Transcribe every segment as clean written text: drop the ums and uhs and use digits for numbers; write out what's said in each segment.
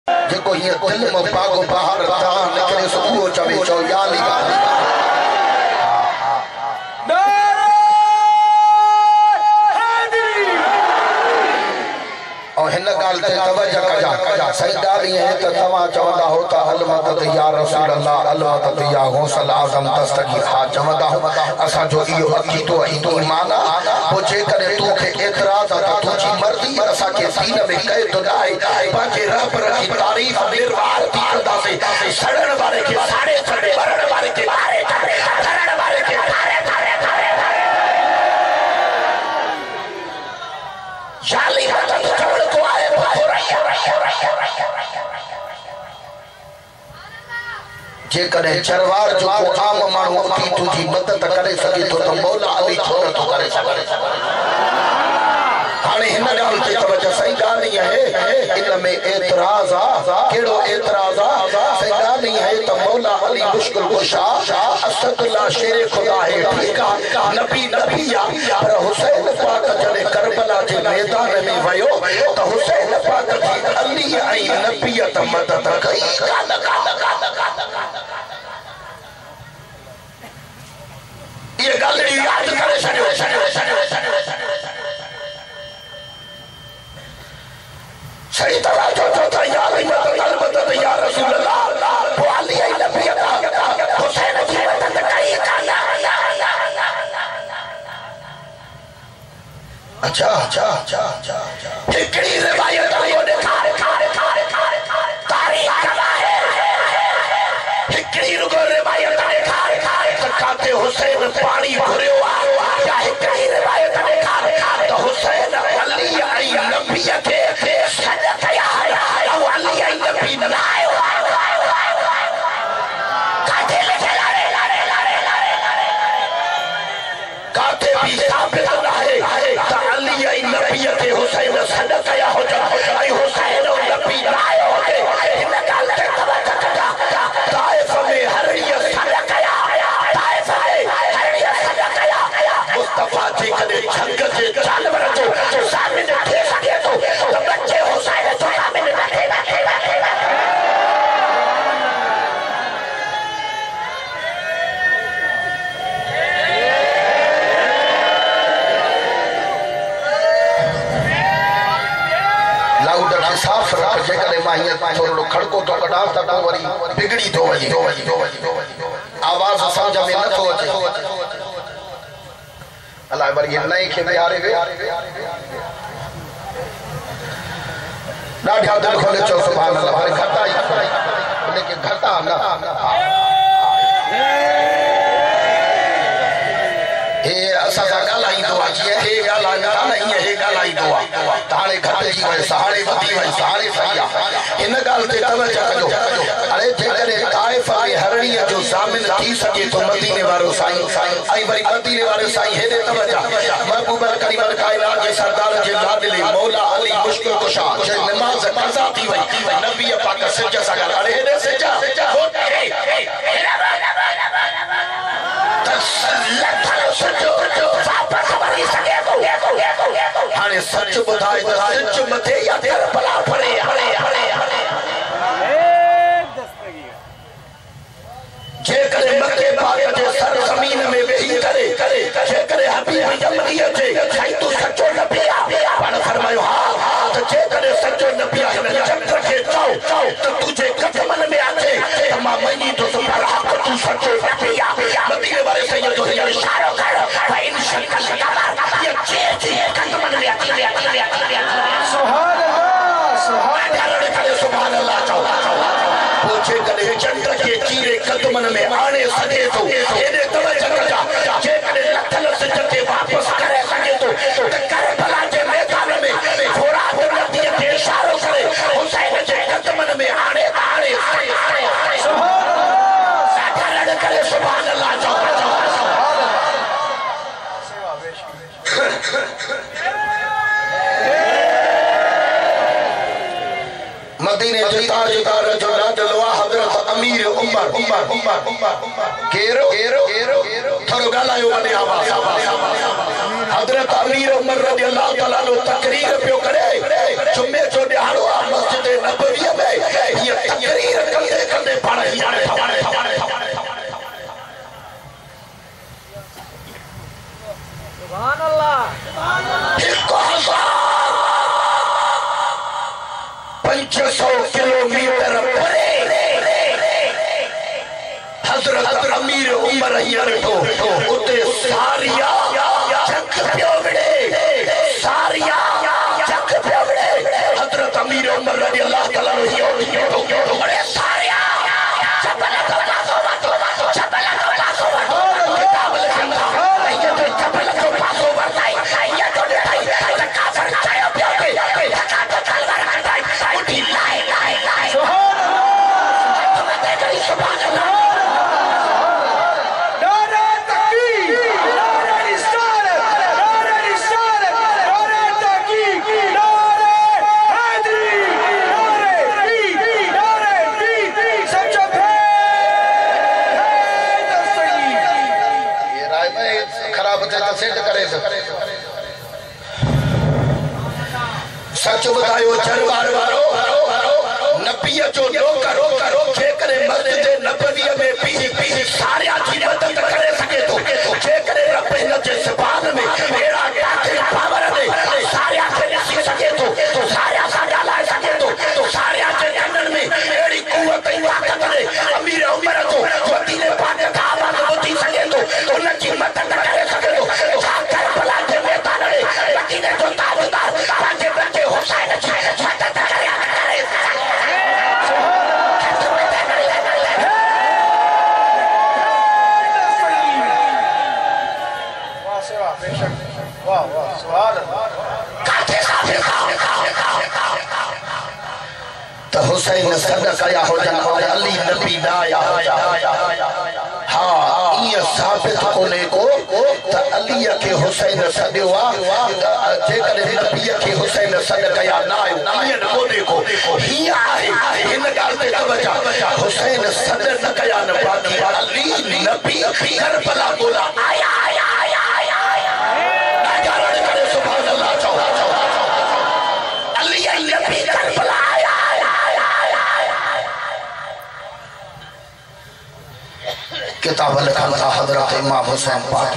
जेको ये दिल में पागो बाहर था निकले सुबह चवे चो या लिगा और हिन गाल ते तवज्जो कजा सही गाल ये है त तवा चवंदा हो त अलमत या रसूल अल्लाह अलमत या गौसल आजम दस्तगी हा चवंदा हो असा जो इयो अकीदो हिंदू ईमान हो जे करे तू के एतराज आ तू जी मर्जी असा के दीन में कहे तो नाए बाकी रब की तारीफ निर्वार थी करदा से सड़न वाले के सारे सड़े मरण वाले के मारे करण वाले के मारे जाली बात चवड़ को आए जे करे चरवार जो को आम मानू की तुझी मदद करे सके तो मौला अली छोड़ तो करे हाने हिन गाल ते तवज्जो सही गाल नहीं है इन में एतराज आ केड़ो एतराज आ सही गाल नहीं है तो मौला अली मुश्किल कुशा असदुल्लाह शेर खुदा है ठीक नबी नबिया पर हुसैन पाक जने करबला के मैदान में वयो तो हुसैन पाक जी अली आई नबियत मदद कई ये गल याद करे छड़ो सही तरह जो या मदद या रसूल अल्लाह वो अली आई नबियत हुसैन की मदद कई काला अच्छा एकड़ी रिवायत को देखा तारीख कला है एकड़ी रुगो रिवायत देखा कहते हुसैन पानी भरियो या एकड़ी रिवायत देखा तो हुसैन अली आई नबियत सदका या अली आई नबी बनाए काटे ले काटे भी साबित है अली आई नबियत हुसैन सदका या हो आई हुसैन नबी बनाए इन गाल के तवज्जो ताइफ में हरिया सदका या ताइफ में हरिया सदका या मुस्तफा जी कदे जंग जे जानवर जो सामने थे सके तो बच्चे हुसैन तो सामने बैठे साफ रख जेकरे माहियत थोड़ो खड़को तो कढा त वरी बिगड़ी तो वजी आवाज समझ में न तो अचे अल्लाह वरी नई के यारे वे डाढा दिल खोले चो सुभान अल्लाह पर घटा ही लेकिन घटा ना ए असा गालाई तो आजी है गाला नहीं है गालाई तो ताले घटे जी वे सहारे वधी वे सहारे सैया इन गाल ते तवज्जो कजो अरे जेकरे ताइफ में हरणी जो सामिल थी सके तो मदीने वारो साईं आई वरी मदीने वारो साईं हेदे तवज्जो महबूब करीम कायनात के सरदार जे लाडले मौला अली मुश्किल कुशा जे नमाज कज़ा थी वई नबी पाक सच सा गाल अरे हेदे सच हाने सच बुधाए तो सच मथे या करबला पड़े जे करे मक्के पाक जे सर जमीन में वेही करे जे करे हबीब जमदी अचे साईं तू सचो नबिया पाण फरमायो हां तो जे करे सचो नबिया हिन चक्र के चाओ तो तुझे कदमन में आचे तमा मनी तो सुपर तू सचो नबिया मदीने वाले सैयद जो इशारा कर भाई इन शक्ल का ये जे कदमन में आचे सुभान अल्लाह चाओ पूछे करे चंद्र के चीरे कदमन में आने सके तो एने तवज्जो कजा जे करे लखल सजते वापस करे सके तो करबला के मैदान में थोड़ा नबी के इशारा करे हुसैन के कदमन में आने सुभान अल्लाह करे सुभान अल्लाह चाओ मदीने जो ताजदार जो लाडलवा हजरत अमीर केरो थोरो गालायो वने आवाज हजरत अमीर उमर रज़ी अल्लाह ताला नो तकरीर पियो करे जुमे जो ॾियारो आहे मस्जिद नबवी में ये तकरीर कंदे कंदे पाण हियाणे सुभान अल्लाह 500 किलोमीटर परे हजरत अमीर उमर हियाणे तो उते सारिया जंग पियो विड़े सारिया जंग पियो विड़े हजरत अमीर उमर रज़ी अल्लाह ताला नो हियो अरे सारिया चपल तो पासो चपल तो पासो किताब लिखंदा ये तो चपल तो पासो वरताई ये तो नहीं काफर चायो पियो पे धक्का धक्का करताई उठी लाई सुभान अल्लाह सुभान अल्लाह सच बतायो चरवार वारो नबी जो करो जे करे मस्जिद नबवी में पी सारिया की मदद करे सके तो जे करे रब हिन जे ज़बान में एड़ा दाखिल पावर दे सारिया के ॾिसी सके तो सारिया सां ॻाल्हाए सके तो सारिया जे ॼणनि में एड़ी कुवत ऐं ताक़त दे अमीर उमर जो वतीले पाक का आवाज़ ॿुधी सके तो उन जी मदद करे सके तो छा करबला जे मैदान में वतीले जो ताबेदार पंहिंजे बचे हुसैन जी मदद करे तो हुसैन सदका या हो जन और अली नबी दाया हाँ ये साबित कोने को तो अली के हुसैन सदवा जेकर नबी के हुसैन सदका या ना ये कोने को ही आहे इन गाल पे तवज्जो हुसैन सदका या न बाकी अली नबी करबला बोला आया सुभान अल्लाह अली नबी करबला किताब लिखन था हजरत इमाम हुसैन पाक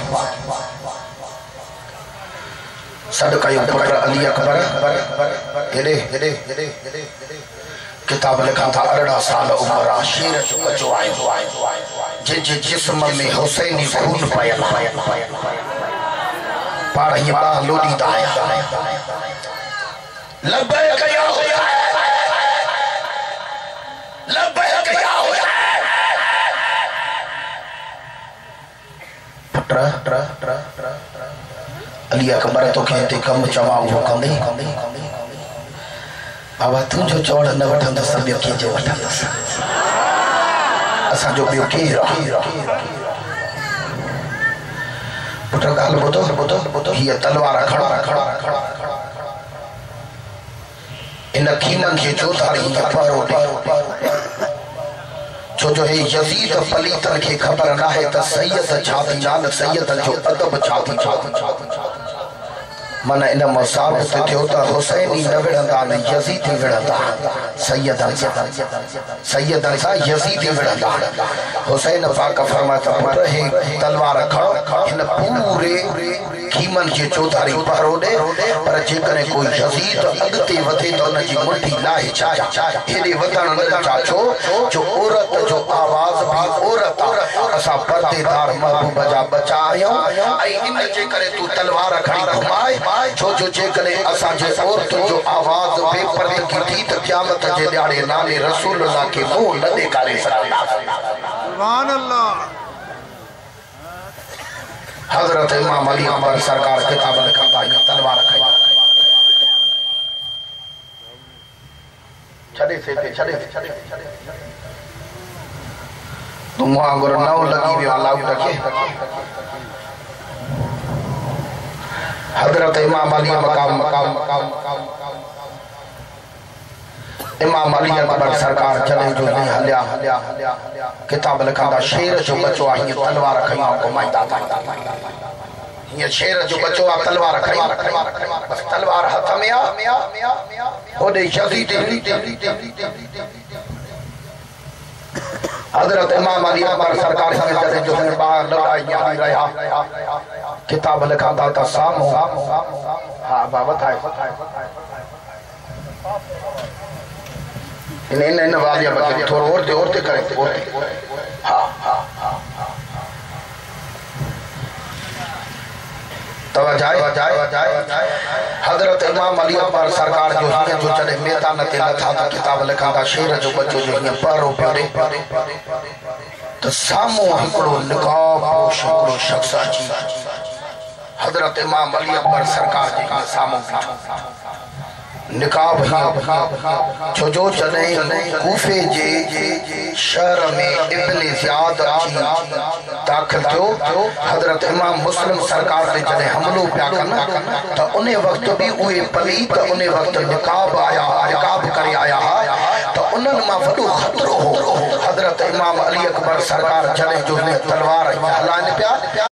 सदका यो पुत्र अली अकबर हेडे किताब लिखन था 18 साल उम्र शेर जो बचो आयो जे जिस्म में हुसैनी खून पयल पाड़ ये बा लोडी दाया लब्बैक या हुसैन लब्बैक या हुसैन अली अकबर तो कहते कम चवा वो कंदे बाबा तू जो चौड़ न वठंदस ॿियो के जो वठंदस असा जो ॿियो के पुट गाल ॿुधो हीअ तलवार खड़ा इन कीमन खे चोधारी परो छो जो हे यजीद पलीतन के खबर ना है त सैयद छाती जान सैयद जो अदब छाती मन इन मुसाबत थियो त हुसैनी न विढ़ंदा न यजीद विढ़ंदा सैयदन सा यजीद विढ़ंदा हुसैन पाक फरमाता पुट हे तलवार खड़ो इन पूरे कीमन के चौधारी पहरो दे पर जेकरे कोई यजीद अगते वधे तो न जी मुट्ठी लाहे चाहे हेदे वधण न चाचो जो औरत जो आवाज भी औरत असा पर्देदार महबूब जा बचा आयो आई इन जे करे तू तलवार खड़ी घुमाए छो जो जे करे असा जे औरत जो आवाज बेपर्दे की थी त क़यामत जे ॾाड़े नाले रसूलुल्लाह के मुंह न ॾेखारे सघंदा सुभान अल्लाह हजरत इमाम अली अकबर सरकार किताब लिखंदा तलवार खड़ी छड़े तुम अगर नौ लगी भी अल्लाह रखे हजरत इमाम अली मकाम इमाम अली अकबर सरकार जॾहिं जो हीअं हलिया किताब लिखंदा शेर जो बचो आहे हीअं तलवार खईं घुमाईंदा था हीअं शेर जो बचो आहे तलवार खईं बस तलवार हथ में आहे होॾे यज़ीद हज़रत इमाम अली अकबर सरकार जॾहिं जो ॿार लड़ाई हली रहिया किताब लिखंदा त साम्हूं हा बाबा इन वालिया बच्चे थोड़ा और ते करे हाँ हजरत इमाम अली अकबर सरकार जो हीअं जो जॾहिं मैदान ते लथा त किताब लिखंदा शेर जो बच्चो जो हीअं पहिरो पियो त साम्हूं हिकिड़ो निकाबपोश हिकिड़ो शख्स अची हजरत इमाम अली अकबर सरकार जे साम्हूं निकाब छो जो जॾहिं कूफे जे शहर में इब्न ज़ियाद अची दाखिल थियो हज़रत इमाम मुस्लिम सरकार ते जॾहिं हमलो पिया कनि त उन वक़्तु बि उहे पलीत उन वक़्तु निकाब आया निकाब करे आया त उन्हनि मां वॾो ख़तरो हो हज़रत इमाम अली अकबर सरकार जॾहिं जो तलवार हलाइनि पिया